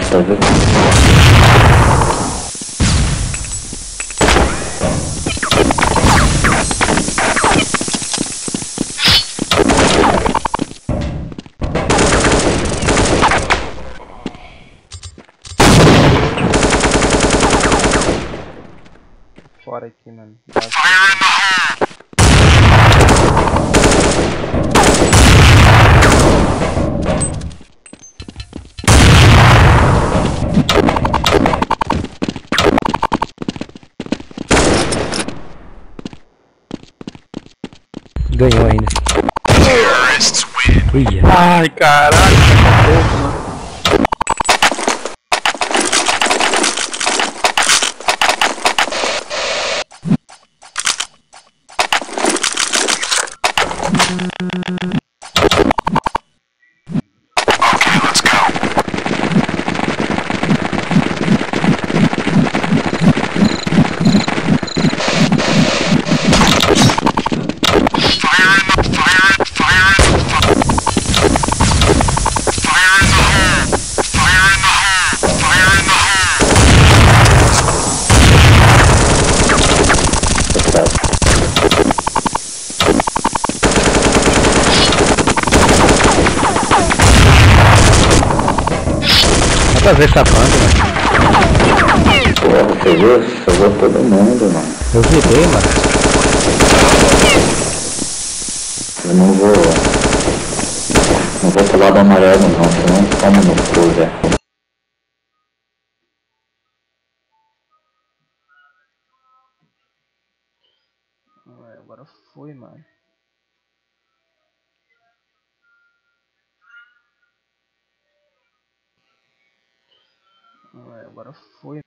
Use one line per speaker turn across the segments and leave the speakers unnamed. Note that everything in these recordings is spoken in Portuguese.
tá vendo?
Fora aqui, mano.
Ganhou ainda. Uia.
Ai, caralho, tá pouco, mano.
Pra ver safado, mano.
Porra, você viu? Salvou todo mundo, mano.
Eu virei, mano.
Eu não vou... Não vou pro lado amarelo não, senão toma no cu, velho.
Agora foi, mano. Agora foi.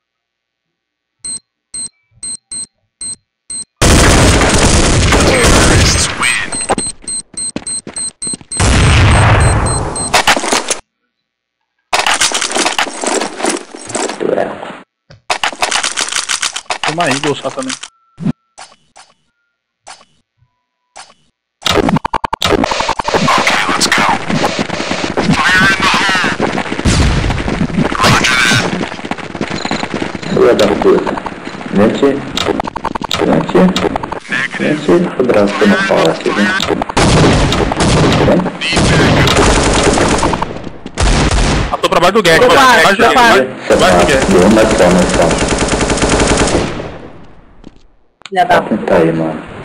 Toma aí, gol só também.
Filha da puta. Mete o braço que eu não falo aqui, né?
Passou pra baixo do Guilherme. Baixo do Guilherme.
Mais só. Já dá. Tá aí, mano.